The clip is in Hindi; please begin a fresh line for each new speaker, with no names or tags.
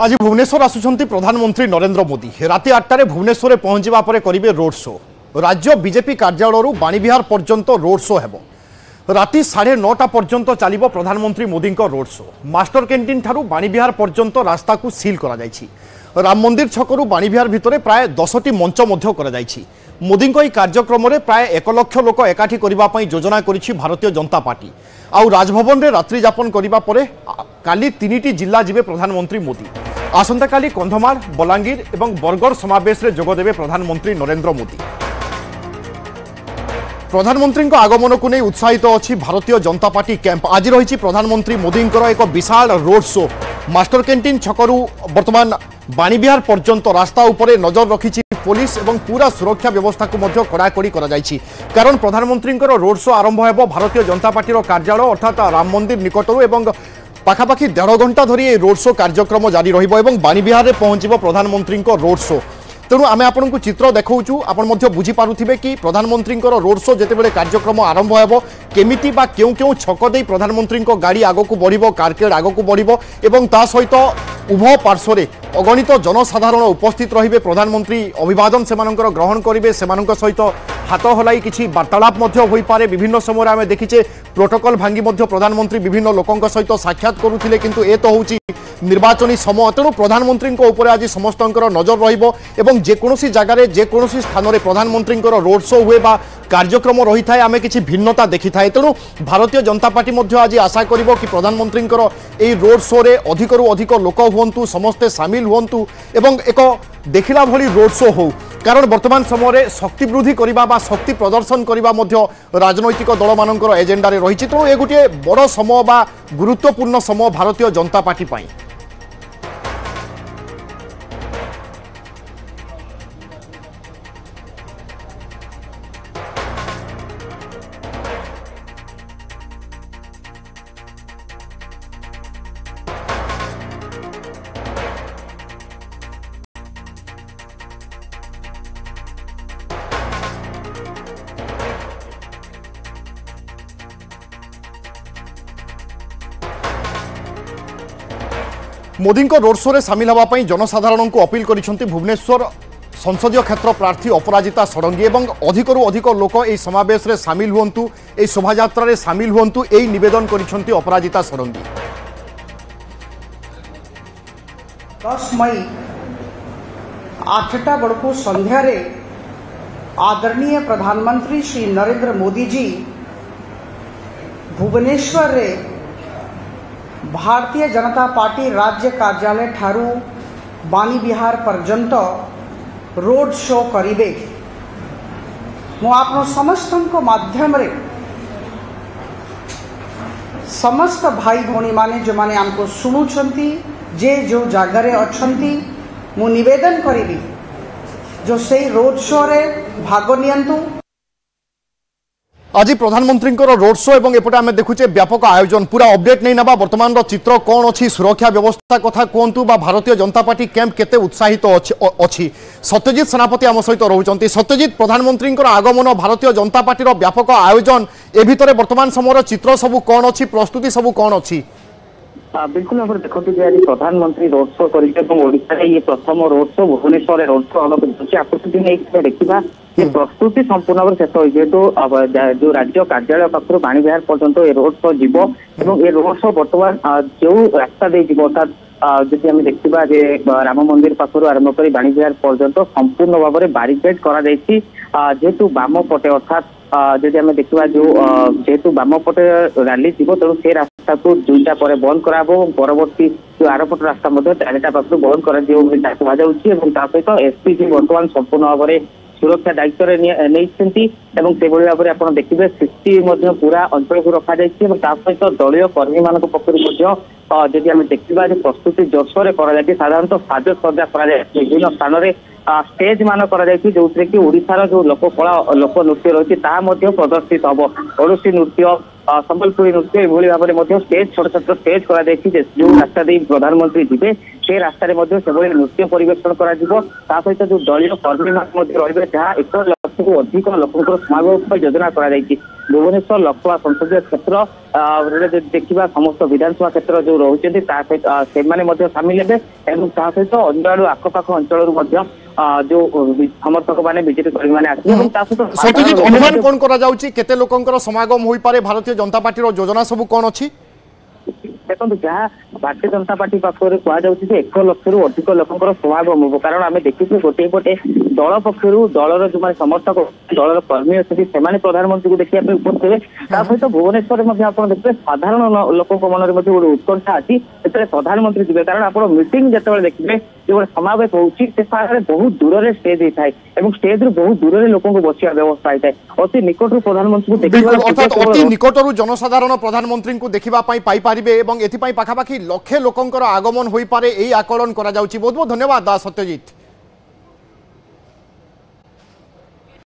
आज भुवनेश्वर आसुचंती प्रधानमंत्री नरेंद्र मोदी राति 8टारे भुवनेश्वर पहुंचवा पर करिवे रोड शो। राज्य बीजेपी कार्यालय बाणीविहार पर्यंत रोड शो हेबो। राति 9:30 पर्यंत चलिबो प्रधानमंत्री Modi road show. Master canteen ठारू बाणीविहार पर्यंत रास्ता को सील करा जायछि। राम मंदिर छकरू बाणीविहार भितरे प्राय 10टी मंच मध्य करा जायछि। मोदी को कार्यक्रम में प्राय 1 लाख लोक एकाठी करने योजना करिछि भारतीय जनता पार्टी। आउ राजभवन में रात्रि यापन करिबा परे काली 3टी जिला जिबे प्रधानमंत्री मोदी। आसंता काली कंधमाल बलांगीर एवं बरगढ़ समावेश रे जोगदेवे प्रधानमंत्री नरेंद्र मोदी। प्रधानमंत्री आगमन को नहीं उत्साहित अच्छी भारतीय जनता पार्टी कैंप। आज रही प्रधानमंत्री मोदी एक विशाल रोड शो। मास्टर कैंटीन छकरू वर्तमान बाणीविहार पर्यंत रास्ता उपरे नजर रखी पुलिस एवं पूरा सुरक्षा व्यवस्था को मध्य कड़ाकड़ी करा जायछि। कारण प्रधानमंत्री रोड शो आरंभ हो भारतीय जनता पार्टी कार्यालय अर्थात राम मंदिर निकटरू एवं पाखापाखि 1.5 घंटा धरी रोड शो कार्यक्रम जारी रहिबो एवं बाणीविहार रे पहुंचबो प्रधानमंत्री रोड शो। तेणु आमे आपनकु चित्र देखाऊचु आपण मध्य बुझी पारुथिबे कि प्रधानमंत्री रोड शो जेतेबेले कार्यक्रम आरंभ हेबो केमिति बा केउ केउ छक देई प्रधानमंत्री गाड़ी आगकु बढ़िबो कारकेड आगकु बढ़िबो एवं ता सहित उभय पार्श्वरे अगणित जनसाधारण उपस्थित रहिबे। प्रधानमंत्री अभिवादन सेमानकर ग्रहण करिवे। सेमानकर सहित हाथ हलाई किछि वार्तालाप मध्य होई पारे। विभिन्न समय आमे देखिचे प्रोटोकॉल भांगी मध्य प्रधानमंत्री विभिन्न लोकंक सहित साक्षात करुथिले किंतु ए तो होउची निर्वाचनी समय। तेणु प्रधानमंत्री उपर आज समस्त नजर रहिबो एवं जेकोसी जगार जेकोसी स्थान में प्रधानमंत्री रोड शो हुए बा कार्यक्रम रही थाए आमे किछि भिन्नता देखि थाए। तेणु भारतीय जनता पार्टी मध्य आज आशा करिबो कि प्रधानमंत्री एई रोड शो रे अधिकरु अधिक लोक हुंतु समस्ते सामिल हुंतु एवं एक देखिला भली रोड शो हो। कारण वर्तमान समय शक्ति वृद्धि करबा बा शक्ति प्रदर्शन करबा मध्य राजनैतिक दल मानकर एजेंडा रे रहिछि। तेणु ए गोटे बड़ समय बा गुरुत्वपूर्ण समय भारतीय जनता पार्टी पाई। मोदी को रोड शो रे सामिल होगापी जनसाधारण को अपील करिसेंती भुवनेश्वर संसदीय क्षेत्र प्रार्थी अपराजिता षडंगी एवं अधिकरु अधिक लोक ए समावेश रे सामिल हुंतु ए शोभायात्रा रे सामिल हुंतु ए निवेदन करिसेंती अपराजिता षडंगी।
10 मई 8टा बड़को संध्या रे आदरणीय प्रधानमंत्री श्री नरेंद्र मोदी जी भुवनेश्वर रे भारतीय जनता पार्टी राज्य कार्यालय ठारू बाणीविहार पर्यंत रोड शो करिवे। मो आपनो समस्त माध्यम रे समस्त भाई भौणी माने जो माने हमको सुनुछंती जे जो जगार अच्छंती मु निवेदन करिवी जो से रोड शो रे भाग नियंतु।
आज प्रधानमंत्री रोड शो एवं एपटे आम देखुचे व्यापक आयोजन पूरा अपडेट नहीं नवा वर्तमान चित्र कौन अच्छी सुरक्षा व्यवस्था कथा कहतु बा भारतीय जनता पार्टी कैंप केते उत्साहित अच्छी। सत्यजित सेनापति आम सहित रोचंती। सत्यजित प्रधानमंत्री आगमन भारतीय जनता पार्टी व्यापक आयोजन ए भितर वर्तमान समय चित्र सबू कौन अच्छी प्रस्तुति सबू कौन अच्छी?
बिल्कुल भाव देखते आज प्रधानमंत्री रोड शो कर ये प्रथम road show Bhubaneswar road show आकृति नहीं देखा प्रस्तुति संपूर्ण भाव शेष हो जेहेतु जो राज्य कार्यालय पाखर बाणीविहार पर्यंत ये रोड शो जीव और ये रोड शो बर्तमान जो रास्ता दे अर्थात जदि आम देखा राम मंदिर पाखर आरंभ कर बाणीविहार पर्यंत संपूर्ण भाव में बारिकेड जेहेतु बाम पटे अर्थात जदि आम देखा जो जेहेतु बाम पटे रैली जीव तेणु से रास्ता को 2टा पर बंद करा परवर्ती जो आरपट रास्ता 4टा पाखर बंद कर सहित एसपी जी बर्तमान संपूर्ण भाव में सुरक्षा दायित्व नहीं भाव में आप देखिए सीसी पूरा अंचल को रखा सहित दलीय कर्मी मान पक्ष जदि आम देखा प्रस्तुति जोरसोर साधारणतः साजसज्जा विभिन्न स्थान में स्टेज मान जो कि ओडिशार जो लोककला लोक नृत्य रही प्रदर्शित हम ओडिसी नृत्य संबलपुरी नृत्य यह भाव में स्टेज छोट छोट स्टेज कर जो रास्ता दे प्रधानमंत्री जीवे से रास्तार से नृत्य परिवेषण सहित जो दलीय कर्मी रही जहाँ 1 लाख को अधिक लोक समागम योजना कर भुवनेश्वर लोकसभा संसदीय क्षेत्र देखा समस्त विधानसभा क्षेत्र जो रोचे सामिल हे सहित अन्य आखपाख अंचल जो समर्थक मैंने बीजेपी कर्मी मैंने
सत्यजित अनुमान कौन करा जाउची केते लोकंकर समागम होई पारे भारतीय जनता पार्टी रो योजना सब कौन अछि
देखो जहाँ भारतीय जनता पार्टी पक्षर कहुचे 1 लाख रु अधिक लोकर समागम हम कारण आम देखी गोटे पटे दल पक्षर दलर जो समर्थक दलर कर्मी अच्छे से प्रधानमंत्री को देखा उपस्थित थे सहित भुवनेश्वर देखिए साधारण लोक मन में गोटे उत्कंठा अच्छी प्रधानमंत्री जी कारण आप मीटिंग जो देखिए जो समावेश होती बहुत दूर से स्टेज होता है स्टेज रु बहुत दूर लोक बसिया व्यवस्था होता है अति निकट प्रधानमंत्री को
अति निकट जनसाधारण प्रधानमंत्री को देखा पाई पारे एवं एपाखापाखि लक्षे लोकंकर आगमन हो पारे यही आकलन करा जाउची। बहुत बहुत धन्यवाद सत्यजित।